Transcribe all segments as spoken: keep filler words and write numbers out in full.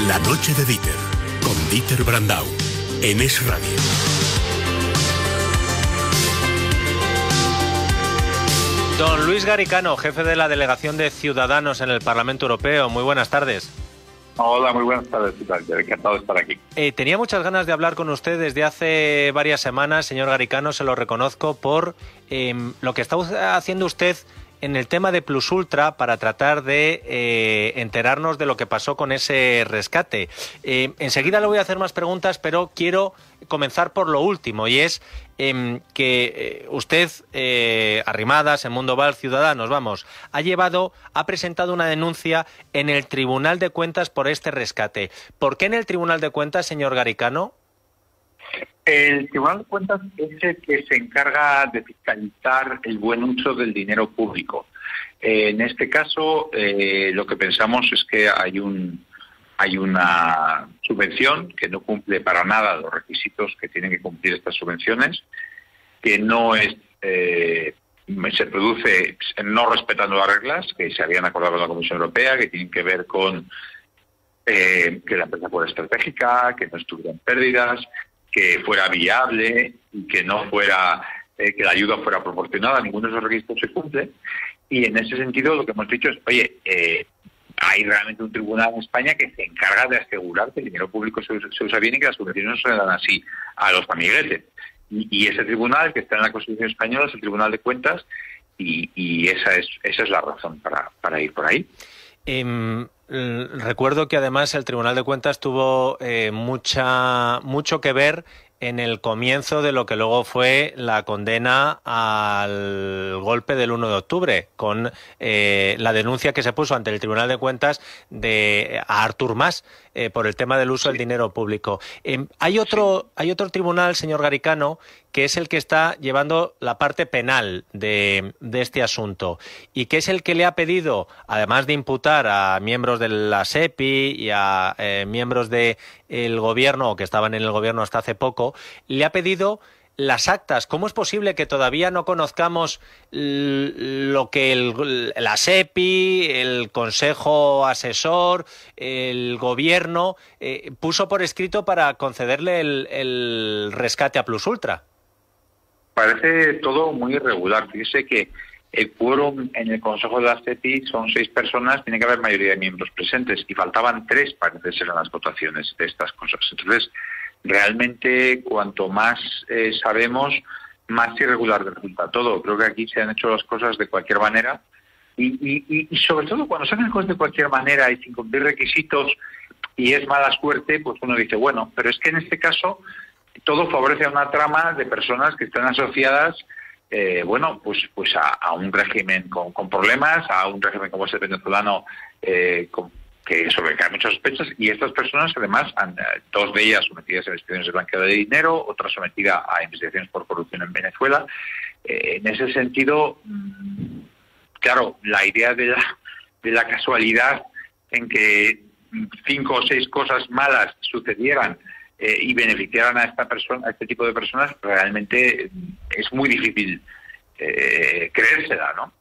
La noche de Dieter, con Dieter Brandau, en Es Radio. Don Luis Garicano, jefe de la Delegación de Ciudadanos en el Parlamento Europeo. Muy buenas tardes. Hola, muy buenas tardes. Encantado de estar aquí. Eh, tenía muchas ganas de hablar con usted desde hace varias semanas, señor Garicano, se lo reconozco, por eh, lo que está haciendo usted en el tema de Plus Ultra para tratar de eh, enterarnos de lo que pasó con ese rescate. Eh, enseguida le voy a hacer más preguntas, pero quiero comenzar por lo último, y es eh, que eh, usted, eh, Arrimadas, en Mundo Val, Ciudadanos, vamos, ha llevado, ha presentado una denuncia en el Tribunal de Cuentas por este rescate. ¿Por qué en el Tribunal de Cuentas, señor Garicano? El Tribunal de Cuentas es el que se encarga de fiscalizar el buen uso del dinero público. Eh, en este caso, eh, lo que pensamos es que hay un hay una subvención que no cumple para nada los requisitos que tienen que cumplir estas subvenciones, que no es eh, se produce no respetando las reglas que se habían acordado con la Comisión Europea, que tienen que ver con eh, que la empresa fuera estratégica, que no estuvieran pérdidas, que fuera viable y que no fuera eh, que la ayuda fuera proporcionada. Ninguno de esos requisitos se cumple, y en ese sentido lo que hemos dicho es, oye, eh, hay realmente un tribunal en España que se encarga de asegurar que el dinero público se, se usa bien y que las subvenciones no se dan así a los amiguetes. Y, y ese tribunal que está en la Constitución española es el Tribunal de Cuentas, y, y esa es esa es la razón para, para ir por ahí. Eh... Recuerdo que además el Tribunal de Cuentas tuvo eh, mucha mucho que ver en el comienzo de lo que luego fue la condena al golpe del uno de octubre, con eh, la denuncia que se puso ante el Tribunal de Cuentas de a Artur Mas eh, por el tema del uso sí. del dinero público. Eh, hay otro sí. hay otro tribunal, señor Garicano, que es el que está llevando la parte penal de, de este asunto, y que es el que le ha pedido, además de imputar a miembros de la SEPI y a eh, miembros del gobierno, o que estaban en el gobierno hasta hace poco, le ha pedido las actas. ¿Cómo es posible que todavía no conozcamos lo que el, la SEPI, el Consejo Asesor, el Gobierno eh, puso por escrito para concederle el, el rescate a Plus Ultra? Parece todo muy irregular. Fíjese que el quórum en el Consejo de la SEPI son seis personas, tiene que haber mayoría de miembros presentes, y faltaban tres, parece ser, en las votaciones de estas cosas. Entonces, realmente, cuanto más eh, sabemos, más irregular resulta todo. Creo que aquí se han hecho las cosas de cualquier manera, y, y, y sobre todo cuando se hacen las cosas de cualquier manera y sin cumplir requisitos y es mala suerte, pues uno dice, bueno, pero es que en este caso todo favorece a una trama de personas que están asociadas Eh, bueno, pues pues a, a un régimen con, con problemas, a un régimen como ese venezolano eh, con, que sobre el que hay muchas sospechas, y estas personas además, han, dos de ellas sometidas a investigaciones de blanqueo de dinero, otra sometida a investigaciones por corrupción en Venezuela. Eh, en ese sentido, mmm, claro, la idea de la, de la casualidad en que cinco o seis cosas malas sucedieran Eh, y beneficiaran a esta persona, a este tipo de personas, realmente eh, es muy difícil eh, creérsela, ¿no?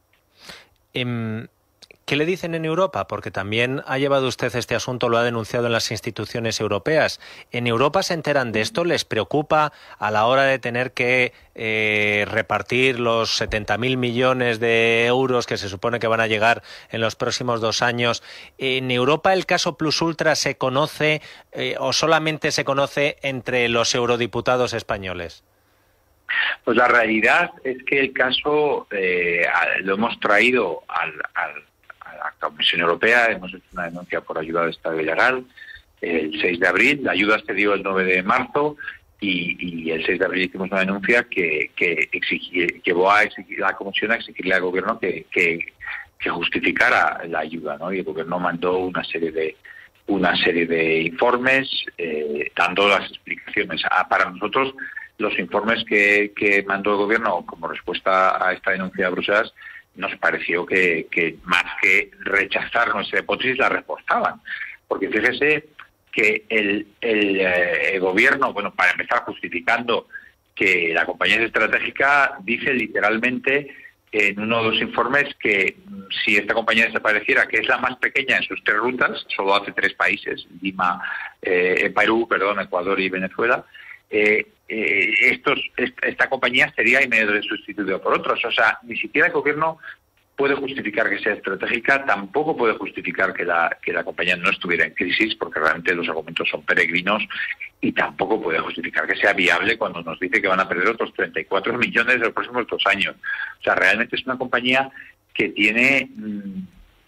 Eh, ¿Qué le dicen en Europa? Porque también ha llevado usted este asunto, lo ha denunciado en las instituciones europeas. ¿En Europa se enteran de esto? ¿Les preocupa a la hora de tener que eh, repartir los setenta mil millones de euros que se supone que van a llegar en los próximos dos años? ¿En Europa el caso Plus Ultra se conoce eh, o solamente se conoce entre los eurodiputados españoles? Pues la realidad es que el caso eh, lo hemos traído al, al a la Comisión Europea, hemos hecho una denuncia por ayuda de Estado ilegal el seis de abril, la ayuda se dio el nueve de marzo, y, y el seis de abril hicimos una denuncia que, que exigí, llevó a exigir, a la Comisión a exigirle al Gobierno que, que, que justificara la ayuda, ¿no? Y el Gobierno mandó una serie de una serie de informes eh, dando las explicaciones. Ah, para nosotros, los informes que, que mandó el Gobierno como respuesta a esta denuncia de Bruselas nos pareció que, que más que rechazar nuestra hipótesis, la reforzaban. Porque fíjese que el, el, eh, el Gobierno, bueno, para empezar, justificando que la compañía es estratégica, dice literalmente en uno de los informes que si esta compañía desapareciera, que es la más pequeña en sus tres rutas, solo hace tres países, Lima, eh, Perú, perdón, Ecuador y Venezuela, eh, eh, estos, esta, esta compañía sería inmediatamente sustituida por otros. O sea, ni siquiera el gobierno puede justificar que sea estratégica, tampoco puede justificar que la, que la compañía no estuviera en crisis, porque realmente los argumentos son peregrinos, y tampoco puede justificar que sea viable cuando nos dice que van a perder otros treinta y cuatro millones en los próximos dos años. O sea, realmente es una compañía que tiene mmm,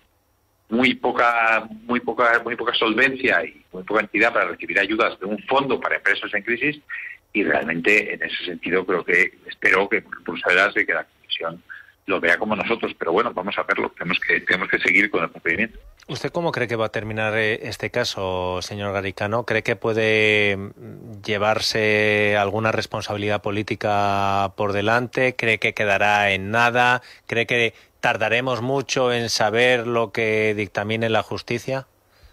muy poca, muy poca, muy poca solvencia y muy poca entidad para recibir ayudas de un fondo para empresas en crisis, y realmente en ese sentido creo que, espero que Bruselas y que la Comisión lo vea como nosotros, pero bueno, vamos a verlo, tenemos que tenemos que seguir con el procedimiento. ¿Usted cómo cree que va a terminar este caso, señor Garicano? ¿Cree que puede llevarse alguna responsabilidad política por delante? ¿Cree que quedará en nada? ¿Cree que tardaremos mucho en saber lo que dictamine la justicia?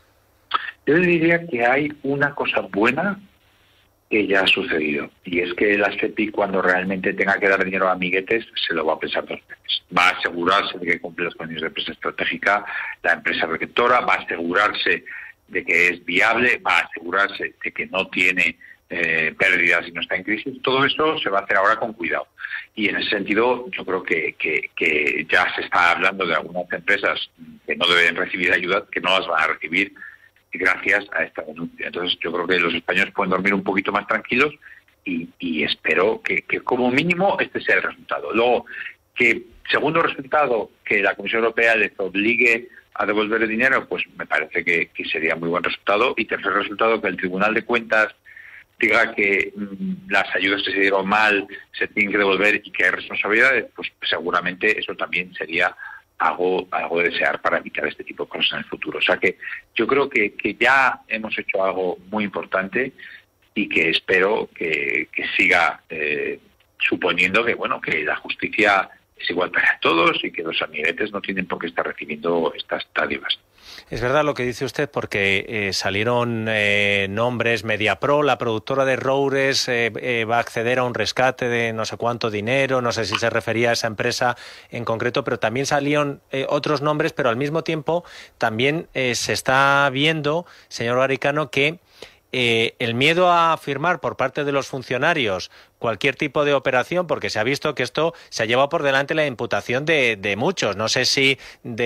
Yo diría que hay una cosa buena que ya ha sucedido, y es que la SEPI, cuando realmente tenga que dar dinero a amiguetes, se lo va a pensar dos veces. Va a asegurarse de que cumple las condiciones de empresa estratégica, la empresa receptora, va a asegurarse de que es viable, va a asegurarse de que no tiene eh, pérdidas y no está en crisis. Todo eso se va a hacer ahora con cuidado. Y en ese sentido, yo creo que, que, que ya se está hablando de algunas empresas que no deben recibir ayuda, que no las van a recibir gracias a esta denuncia. Entonces yo creo que los españoles pueden dormir un poquito más tranquilos, y, y espero que, que como mínimo este sea el resultado. Luego, que segundo resultado, que la Comisión Europea les obligue a devolver el dinero, pues me parece que, que sería muy buen resultado. Y tercer resultado, que el Tribunal de Cuentas diga que mmm, las ayudas que se dieron mal se tienen que devolver y que hay responsabilidades, pues seguramente eso también sería algo, algo de desear para evitar este tipo de cosas en el futuro. O sea que yo creo que, que ya hemos hecho algo muy importante, y que espero que, que siga eh, suponiendo que, bueno, que la justicia es igual para todos y que los amiguetes no tienen por qué estar recibiendo estas dádivas. Es verdad lo que dice usted, porque eh, salieron eh, nombres. Mediapro, la productora de Roures, eh, eh, va a acceder a un rescate de no sé cuánto dinero, no sé si se refería a esa empresa en concreto, pero también salieron eh, otros nombres, pero al mismo tiempo también eh, se está viendo, señor Garicano, que eh, el miedo a firmar por parte de los funcionarios cualquier tipo de operación, porque se ha visto que esto se ha llevado por delante la imputación de, de muchos, no sé si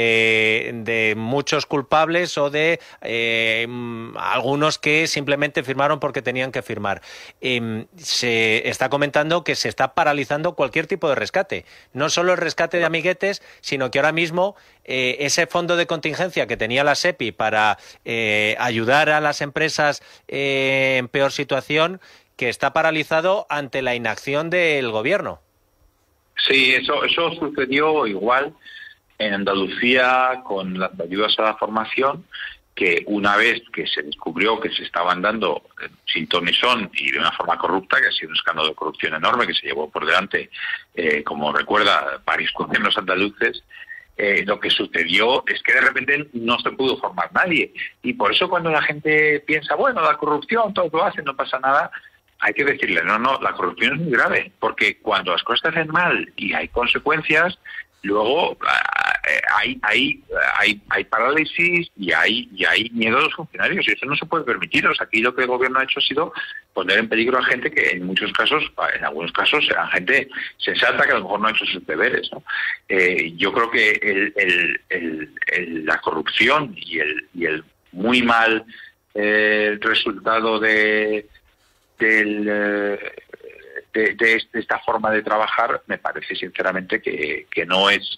de, de muchos culpables o de eh, algunos que simplemente firmaron porque tenían que firmar. Eh, se está comentando que se está paralizando cualquier tipo de rescate, no solo el rescate de amiguetes, sino que ahora mismo eh, ese fondo de contingencia que tenía la SEPI para eh, ayudar a las empresas eh, en peor situación, que está paralizado ante la inacción del gobierno. Sí, eso eso sucedió igual en Andalucía con las ayudas a la formación, que una vez que se descubrió que se estaban dando sin ton ni son y de una forma corrupta, que ha sido un escándalo de corrupción enorme que se llevó por delante, eh, como recuerda, varios gobiernos andaluces, Eh, lo que sucedió es que de repente no se pudo formar nadie. Y por eso cuando la gente piensa, bueno, la corrupción, todos lo hacen, no pasa nada, hay que decirle, no, no, la corrupción es muy grave, porque cuando las cosas se hacen mal y hay consecuencias, luego eh, hay, hay, hay, hay parálisis y hay, y hay miedo a los funcionarios, y eso no se puede permitir. O sea, aquí lo que el gobierno ha hecho ha sido poner en peligro a gente que en muchos casos, en algunos casos, eran gente sensata que a lo mejor no ha hecho sus deberes, ¿no? Eh, yo creo que el, el, el, el, la corrupción y el, y el muy mal eh, resultado de del de, de, de esta forma de trabajar, me parece sinceramente que, que no es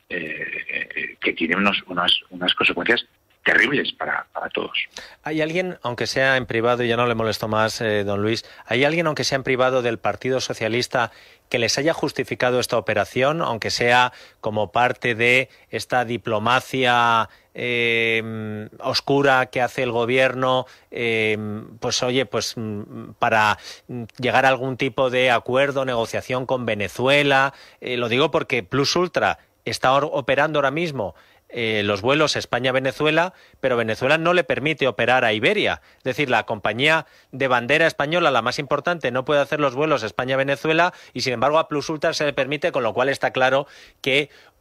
eh, que tiene unos, unas, unas consecuencias terribles para, para todos. ¿Hay alguien, aunque sea en privado, y ya no le molesto más, eh, don Luis, ¿hay alguien, aunque sea en privado, del Partido Socialista que les haya justificado esta operación, aunque sea como parte de esta diplomacia eh, oscura que hace el gobierno, eh, pues oye, pues para llegar a algún tipo de acuerdo, negociación con Venezuela? Eh, lo digo porque Plus Ultra está operando ahora mismo Eh, los vuelos España-Venezuela, pero Venezuela no le permite operar a Iberia. Es decir, la compañía de bandera española, la más importante, no puede hacer los vuelos España-Venezuela, y sin embargo a Plus Ultra se le permite, con lo cual está claro que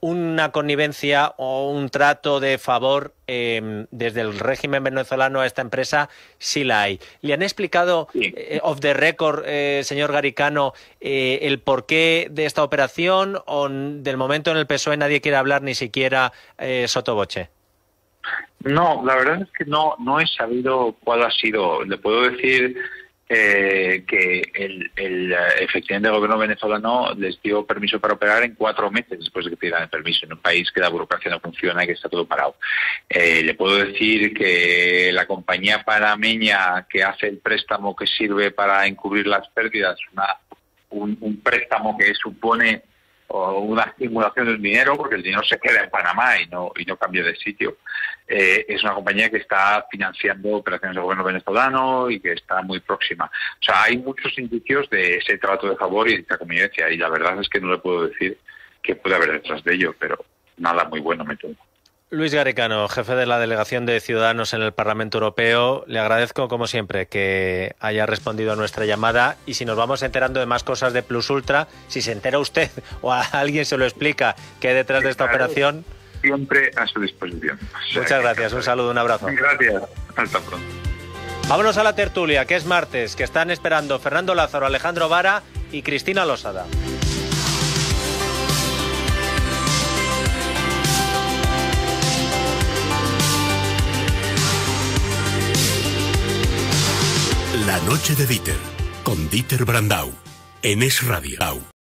una connivencia o un trato de favor eh, desde el régimen venezolano a esta empresa, sí la hay. ¿Le han explicado, Sí. eh, off the record, eh, señor Garicano, eh, el porqué de esta operación, o del momento en el P S O E nadie quiere hablar ni siquiera eh, sottovoce? No, la verdad es que no, no he sabido cuál ha sido. Le puedo decir eh, que el, el, efectivamente el gobierno venezolano les dio permiso para operar en cuatro meses después de que pidieran el permiso, en un país que la burocracia no funciona y que está todo parado. Eh, le puedo decir que la compañía panameña que hace el préstamo que sirve para encubrir las pérdidas, una, un, un préstamo que supone o una simulación del dinero, porque el dinero se queda en Panamá y no y no cambia de sitio. Eh, es una compañía que está financiando operaciones del gobierno venezolano y que está muy próxima. O sea, hay muchos indicios de ese trato de favor y de esa convivencia, y la verdad es que no le puedo decir qué puede haber detrás de ello, pero nada muy bueno me temo. Luis Garicano, jefe de la Delegación de Ciudadanos en el Parlamento Europeo, le agradezco, como siempre, que haya respondido a nuestra llamada, y si nos vamos enterando de más cosas de Plus Ultra, si se entera usted o a alguien se lo explica qué hay detrás de esta operación... Siempre a su disposición. Muchas gracias, un saludo, un abrazo. Gracias, hasta pronto. Vámonos a la tertulia, que es martes, que están esperando Fernando Lázaro, Alejandro Vara y Cristina Losada. La noche de Dieter, con Dieter Brandau, en Es Radio.